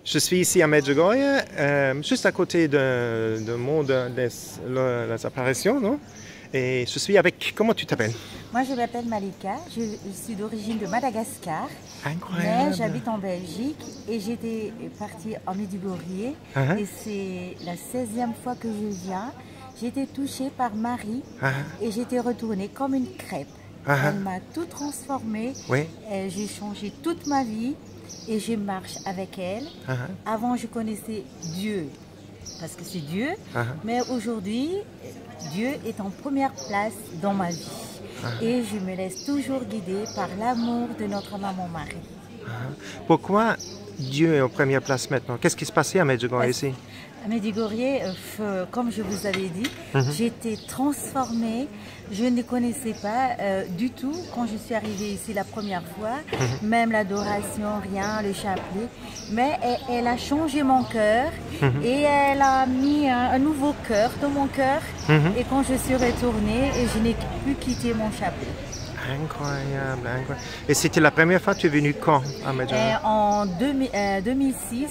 Je suis ici à Medjugorje, juste à côté de Mont des Apparitions, non? Et je suis avec... Comment tu t'appelles? Moi, je m'appelle Malika, je suis d'origine de Madagascar. Incroyable! Mais j'habite en Belgique et j'étais partie en Medjugorje. Et c'est la 16e fois que je viens. J'ai été touchée par Marie et j'étais retournée comme une crêpe. Elle m'a tout transformée. Oui. J'ai changé toute ma vie et je marche avec elle. Avant, je connaissais Dieu parce que c'est Dieu. Mais aujourd'hui, Dieu est en première place dans ma vie. Et je me laisse toujours guider par l'amour de notre maman Marie. Pourquoi Dieu est en première place maintenant? Qu'est-ce qui se passait à Medjugorje ici? À Medjugorje, comme je vous avais dit, j'étais transformée. Je ne connaissais pas du tout quand je suis arrivée ici la première fois, même l'adoration, rien, le chapelet. Mais elle a changé mon cœur et elle a mis un nouveau cœur dans mon cœur. Et quand je suis retournée, je n'ai plus quitté mon chapelet. Incroyable, incroyable. Et c'était la première fois que tu es venue quand à Medjugorje? En 2006,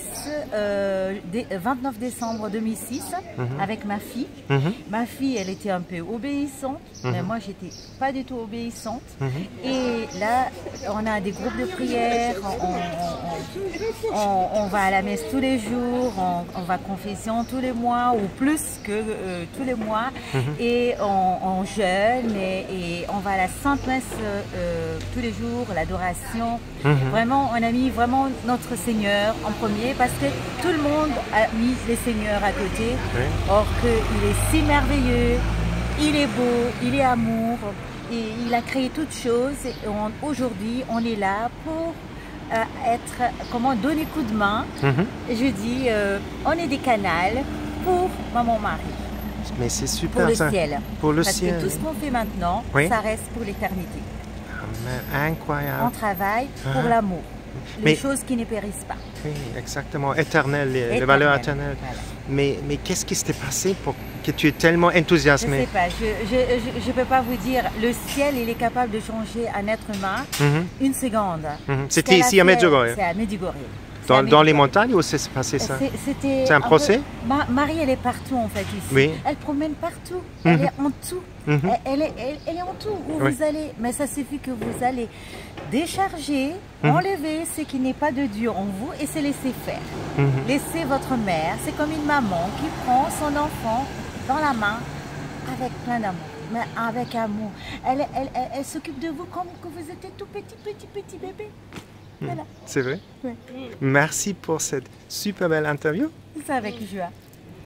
29 décembre 2006, avec ma fille. Ma fille, elle était un peu obéissante, mais moi, j'étais pas du tout obéissante. Et là, on a des groupes de prière, on va à la messe tous les jours, on va à confession tous les mois, ou plus que tous les mois, et on jeûne, et on va à la Sainte Messe tous les jours, l'adoration. Vraiment, on a mis vraiment notre Seigneur en premier parce que tout le monde a mis le Seigneur à côté. Or qu'il est si merveilleux, il est beau, il est amour et il a créé toutes choses. Aujourd'hui, on est là pour donner coup de main. Je dis, on est des canals pour Maman Marie. Mais c'est super. Pour le ciel. Pour le Parce ciel. que tout ce qu'on fait maintenant, ça reste pour l'éternité. Incroyable. On travaille pour l'amour, les choses qui ne périssent pas. Oui, exactement, éternel, les valeurs éternelles. Voilà. Mais qu'est-ce qui s'était passé pour que tu es tellement enthousiasmé? Je ne sais pas, je ne peux pas vous dire. Le ciel, il est capable de changer un être humain une seconde. C'était ici à Medjugorje? C'est à Medjugorje. Dans les montagnes où s'est passé ça? C'est un procès? Marie, elle est partout en fait ici. Oui. Elle promène partout. Elle est en tout. Elle est en tout où vous allez. Mais ça suffit que vous allez décharger, enlever ce qui n'est pas de Dieu en vous et se laisser faire. Laissez votre mère. C'est comme une maman qui prend son enfant dans la main avec plein d'amour. Mais avec amour. Elle s'occupe de vous comme que vous étiez tout petit bébé. Voilà. C'est vrai? Oui. Merci pour cette super belle interview. C'est avec joie.